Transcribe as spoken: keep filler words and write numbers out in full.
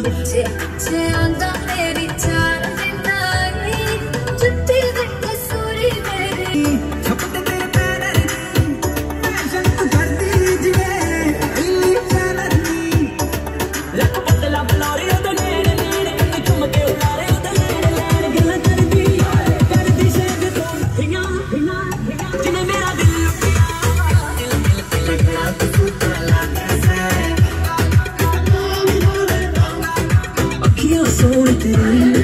ਪਿੱਛੇ ਪਿੱਛੇ ਆਂਦਾ ਮੇਰੀ ਚਾਰ ਦਿਨਾਈ ਜੁੱਤੀ ਵਿੱਚ ਸੂਰੀ ਮੇਰੀ ਛਪਦੇ ਤੇਰੇ ਪੈਰ ਮੈਂ ਸ਼ੰਕ ਕਰਦੀ ਜਿਵੇਂ ਇੰਨੀ ਚਾਲਨੀ ਲੱਕ ਬਦਲਾ ਬਲਾਰੇ ਉਹਦੇ ਨੇੜੇ ਨੇੜੇ ਕੰਨ ਚੁੰਮ ਕੇ ਉਲਾਰੇ ਉਹਦੇ ਨੇੜੇ ਲੈਣ ਗੱਲਾਂ ਕਰਦੀ ਕਰਦੀ ਸ਼ੇਕ ਤੋਂ ਹੀਆਂ ਹੀਆਂ ਜਿਨੇ ਮੇਰਾ ਦਿਲ ਲੁੱਟਿਆ ਦਿਲ ਦਿਲ ਤੇ ਲੱਗਣਾ ਤੂੰ सोने तेरी